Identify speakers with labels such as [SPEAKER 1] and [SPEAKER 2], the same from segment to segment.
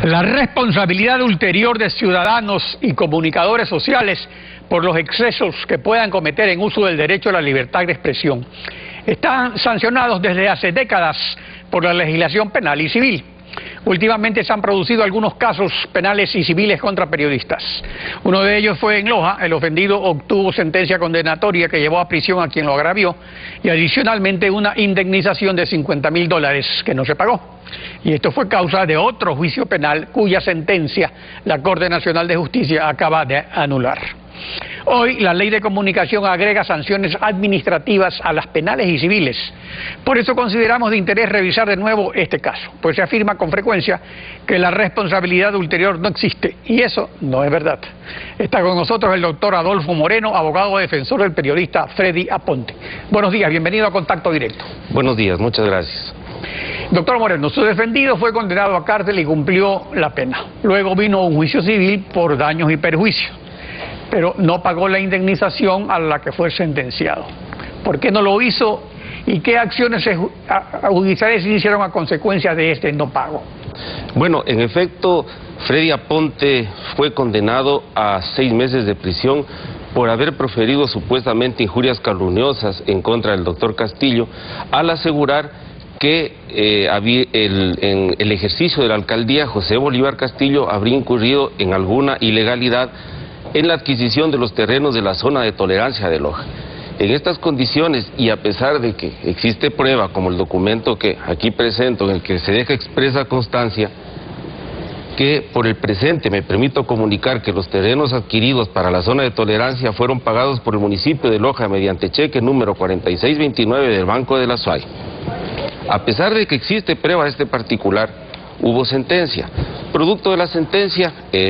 [SPEAKER 1] La responsabilidad ulterior de ciudadanos y comunicadores sociales por los excesos que puedan cometer en uso del derecho a la libertad de expresión están sancionados desde hace décadas por la legislación penal y civil. Últimamente se han producido algunos casos penales y civiles contra periodistas. Uno de ellos fue en Loja. El ofendido obtuvo sentencia condenatoria que llevó a prisión a quien lo agravió y adicionalmente una indemnización de $50.000 que no se pagó. Y esto fue causa de otro juicio penal cuya sentencia la Corte Nacional de Justicia acaba de anular. Hoy la ley de comunicación agrega sanciones administrativas a las penales y civiles. Por eso consideramos de interés revisar de nuevo este caso, pues se afirma con frecuencia que la responsabilidad ulterior no existe, y eso no es verdad. Está con nosotros el doctor Adolfo Moreno, abogado defensor del periodista Freddy Aponte. Buenos días, bienvenido a Contacto Directo.
[SPEAKER 2] Buenos días, muchas gracias.
[SPEAKER 1] Doctor Moreno, su defendido fue condenado a cárcel y cumplió la pena. Luego vino un juicio civil por daños y perjuicios, pero no pagó la indemnización a la que fue sentenciado. ¿Por qué no lo hizo y qué acciones judiciales se hicieron a consecuencia de este no pago?
[SPEAKER 2] Bueno, en efecto, Freddy Aponte fue condenado a 6 meses de prisión por haber proferido supuestamente injurias calumniosas en contra del doctor Castillo, al asegurar que en el ejercicio de la alcaldía José Bolívar Castillo habría incurrido en alguna ilegalidad en la adquisición de los terrenos de la zona de tolerancia de Loja. En estas condiciones, y a pesar de que existe prueba, como el documento que aquí presento, en el que se deja expresa constancia, que por el presente me permito comunicar que los terrenos adquiridos para la zona de tolerancia fueron pagados por el municipio de Loja mediante cheque número 4629 del Banco de la SUAY. A pesar de que existe prueba de este particular, hubo sentencia. Producto de la sentencia,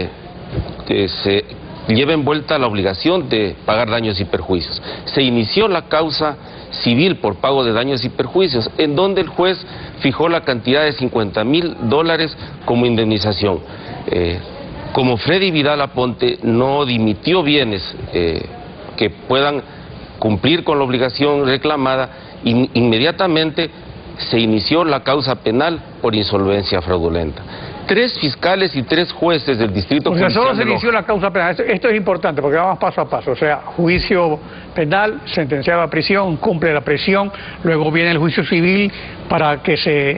[SPEAKER 2] se lleva envuelta la obligación de pagar daños y perjuicios. Se inició la causa civil por pago de daños y perjuicios, en donde el juez fijó la cantidad de $50.000 como indemnización. Como Freddy Vidal Aponte no dimitió bienes que puedan cumplir con la obligación reclamada, inmediatamente se inició la causa penal por insolvencia fraudulenta. 3 fiscales y 3 jueces del distrito judicial.
[SPEAKER 1] O sea, solo se inició la causa penal. Esto es importante porque vamos paso a paso. O sea, juicio penal, sentenciado a prisión, cumple la prisión, luego viene el juicio civil para que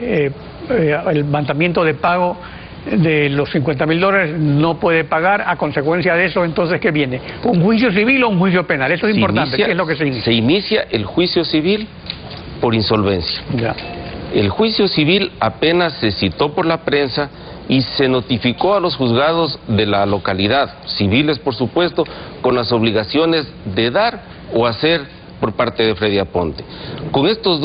[SPEAKER 1] el mandamiento de pago de los $50.000 no puede pagar. A consecuencia de eso, entonces, ¿qué viene? ¿Un juicio civil o un juicio penal? Eso es importante. ¿Qué es lo que se inicia?
[SPEAKER 2] Se inicia el juicio civil por insolvencia.
[SPEAKER 1] Ya.
[SPEAKER 2] El juicio civil apenas se citó por la prensa y se notificó a los juzgados de la localidad, civiles por supuesto, con las obligaciones de dar o hacer por parte de Freddy Aponte. Con estas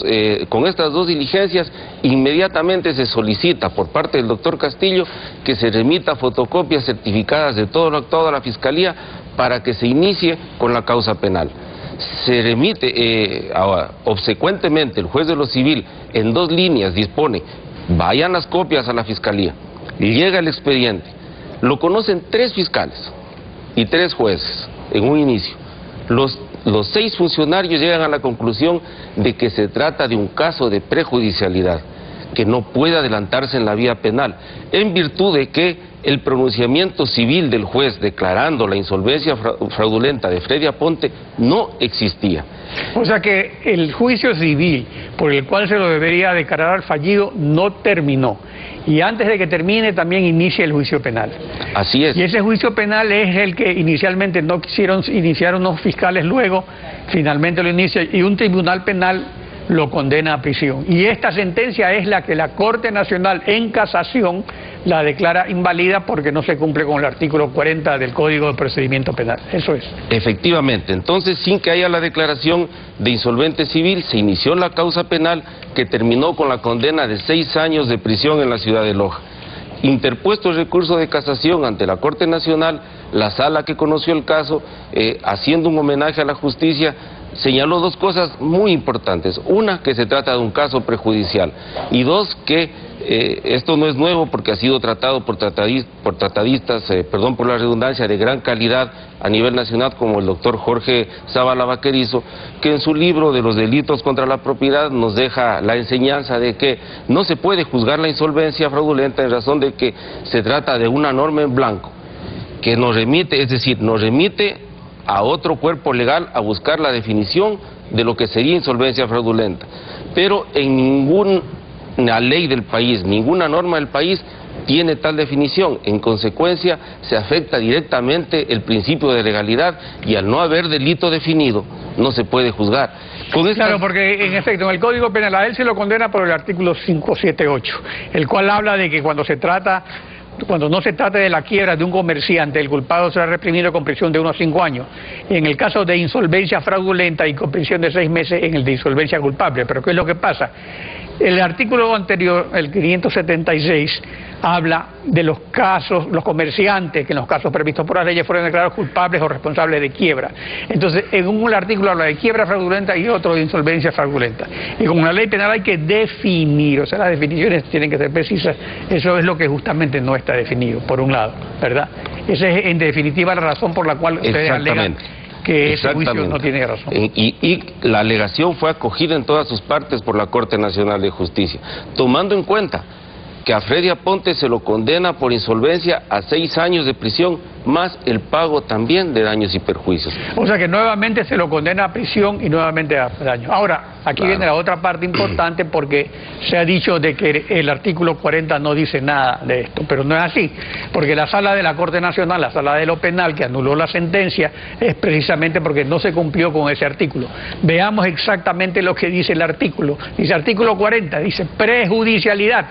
[SPEAKER 2] dos diligencias, inmediatamente se solicita por parte del doctor Castillo que se remita fotocopias certificadas de toda la Fiscalía para que se inicie con la causa penal. Se remite, obsecuentemente el juez de lo civil en 2 líneas dispone: vayan las copias a la Fiscalía, llega el expediente, lo conocen 3 fiscales y 3 jueces en un inicio. Los 6 funcionarios llegan a la conclusión de que se trata de un caso de prejudicialidad, que no puede adelantarse en la vía penal, en virtud de que el pronunciamiento civil del juez declarando la insolvencia fraudulenta de Freddy Aponte no existía.
[SPEAKER 1] O sea que el juicio civil por el cual se lo debería declarar fallido no terminó. Y antes de que termine también inicia el juicio penal.
[SPEAKER 2] Así es.
[SPEAKER 1] Y ese juicio penal es el que inicialmente no quisieron iniciar unos fiscales, luego finalmente lo inicia y un tribunal penal lo condena a prisión. Y esta sentencia es la que la Corte Nacional en casación la declara inválida porque no se cumple con el artículo 40 del Código de Procedimiento Penal. Eso es.
[SPEAKER 2] Efectivamente. Entonces, sin que haya la declaración de insolvente civil, se inició la causa penal que terminó con la condena de 6 años de prisión en la ciudad de Loja. Interpuesto el recurso de casación ante la Corte Nacional, la sala que conoció el caso, haciendo un homenaje a la justicia, señaló 2 cosas muy importantes. Una, que se trata de un caso prejudicial, y 2, que Esto no es nuevo porque ha sido tratado por tratadistas, perdón por la redundancia, de gran calidad a nivel nacional, como el doctor Jorge Zavala Vaquerizo, que en su libro de los delitos contra la propiedad nos deja la enseñanza de que no se puede juzgar la insolvencia fraudulenta en razón de que se trata de una norma en blanco, que nos remite, es decir, nos remite a otro cuerpo legal a buscar la definición de lo que sería insolvencia fraudulenta. Pero en ninguna ley del país, ninguna norma del país tiene tal definición. En consecuencia, se afecta directamente el principio de legalidad y al no haber delito definido, no se puede juzgar.
[SPEAKER 1] Claro, porque en efecto, en el Código Penal a él se lo condena por el artículo 578, el cual habla de que cuando no se trate de la quiebra de un comerciante, el culpado será reprimido con prisión de 1 a 5 años. En el caso de insolvencia fraudulenta y con prisión de 6 meses en el de insolvencia culpable. Pero ¿qué es lo que pasa? El artículo anterior, el 576, habla de los casos, los comerciantes que en los casos previstos por la ley fueron declarados culpables o responsables de quiebra. Entonces, en un artículo habla de quiebra fraudulenta y otro de insolvencia fraudulenta. Y con una ley penal hay que definir, o sea, las definiciones tienen que ser precisas. Eso es lo que justamente no está definido, por un lado, ¿verdad? Esa es, en definitiva, la razón por la cual ustedes alegan que ese juicio no tiene razón.
[SPEAKER 2] Y la alegación fue acogida en todas sus partes por la Corte Nacional de Justicia, tomando en cuenta que a Freddy Aponte se lo condena por insolvencia a 6 años de prisión, más el pago también de daños y perjuicios.
[SPEAKER 1] O sea que nuevamente se lo condena a prisión y nuevamente a daño. Ahora, aquí viene la otra parte importante, porque se ha dicho de que el artículo 40 no dice nada de esto, pero no es así, porque la sala de la Corte Nacional, la sala de lo penal que anuló la sentencia, es precisamente porque no se cumplió con ese artículo. Veamos exactamente lo que dice el artículo. Dice artículo 40, dice prejudicialidad.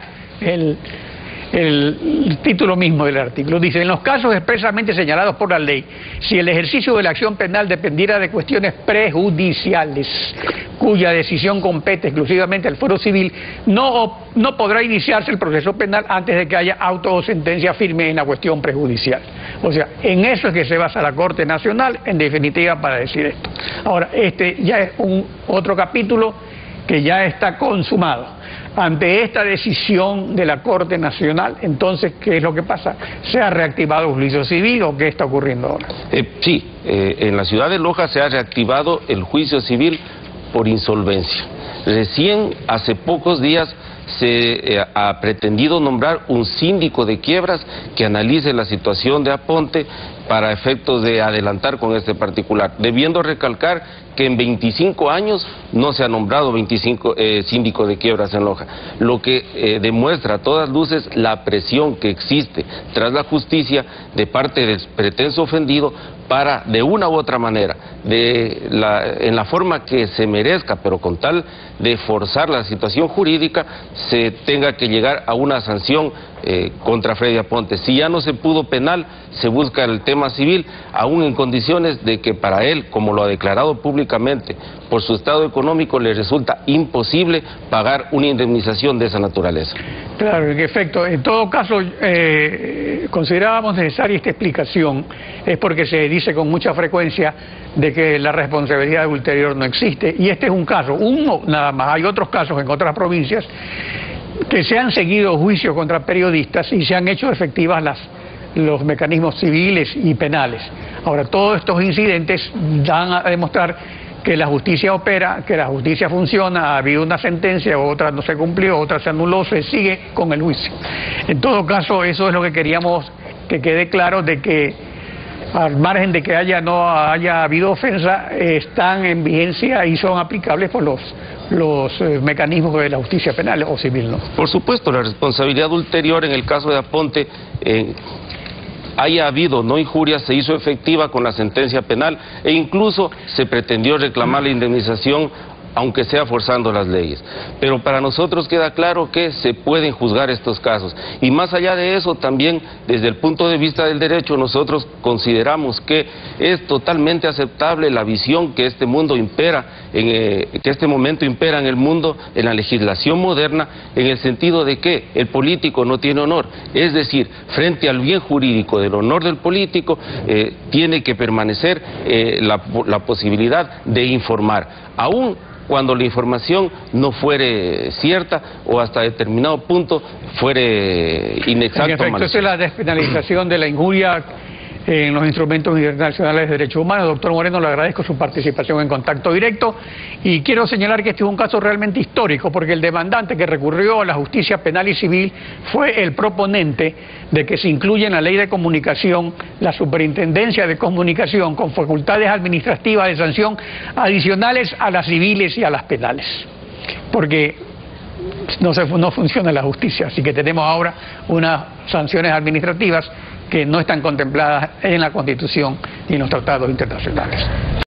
[SPEAKER 1] El título mismo del artículo dice: en los casos expresamente señalados por la ley, si el ejercicio de la acción penal dependiera de cuestiones prejudiciales cuya decisión compete exclusivamente al fuero civil, no podrá iniciarse el proceso penal antes de que haya auto o sentencia firme en la cuestión prejudicial. O sea, en eso es que se basa la Corte Nacional, en definitiva, para decir esto. Ahora, este ya es otro capítulo que ya está consumado. Ante esta decisión de la Corte Nacional, entonces, ¿qué es lo que pasa? ¿Se ha reactivado el juicio civil o qué está ocurriendo ahora?
[SPEAKER 2] Sí, en la ciudad de Loja se ha reactivado el juicio civil por insolvencia. Recién, hace pocos días, se ha pretendido nombrar un síndico de quiebras que analice la situación de Aponte para efectos de adelantar con este particular, debiendo recalcar que en 25 años no se ha nombrado síndico de quiebras en Loja, lo que demuestra a todas luces la presión que existe tras la justicia de parte del pretenso ofendido para, de una u otra manera, en la forma que se merezca, pero con tal de forzar la situación jurídica, se tenga que llegar a una sanción contra Freddy Aponte. Si ya no se pudo penal, se busca el tema civil, aún en condiciones de que para él, como lo ha declarado públicamente, por su estado económico le resulta imposible pagar una indemnización de esa naturaleza.
[SPEAKER 1] Claro, en efecto, en todo caso, considerábamos necesaria esta explicación, es porque se dice con mucha frecuencia de que la responsabilidad ulterior no existe, y este es un caso, uno nada más. Hay otros casos en otras provincias que se han seguido juicios contra periodistas y se han hecho efectivas los mecanismos civiles y penales. Ahora, todos estos incidentes dan a demostrar que la justicia opera, que la justicia funciona, ha habido una sentencia, otra no se cumplió, otra se anuló, se sigue con el juicio. En todo caso, eso es lo que queríamos que quede claro, de que al margen de que no haya habido ofensa, están en vigencia y son aplicables por los mecanismos de la justicia penal o civil, ¿no?
[SPEAKER 2] Por supuesto, la responsabilidad ulterior en el caso de Aponte, haya habido no injuria, se hizo efectiva con la sentencia penal e incluso se pretendió reclamar la indemnización, aunque sea forzando las leyes. Pero para nosotros queda claro que se pueden juzgar estos casos. Y más allá de eso, también desde el punto de vista del derecho, nosotros consideramos que es totalmente aceptable la visión que este momento impera en el mundo, en la legislación moderna, en el sentido de que el político no tiene honor. Es decir, frente al bien jurídico del honor del político, tiene que permanecer la posibilidad de informar. Aún cuando la información no fuere cierta o hasta determinado punto fuere inexacto.
[SPEAKER 1] En efecto, esa es la despenalización de la injuria en los instrumentos internacionales de derechos humanos. Doctor Moreno, le agradezco su participación en Contacto Directo y quiero señalar que este es un caso realmente histórico porque el demandante que recurrió a la justicia penal y civil fue el proponente de que se incluya en la ley de comunicación la superintendencia de comunicación con facultades administrativas de sanción adicionales a las civiles y a las penales, porque no funciona la justicia, así que tenemos ahora unas sanciones administrativas que no están contempladas en la Constitución y en los tratados internacionales.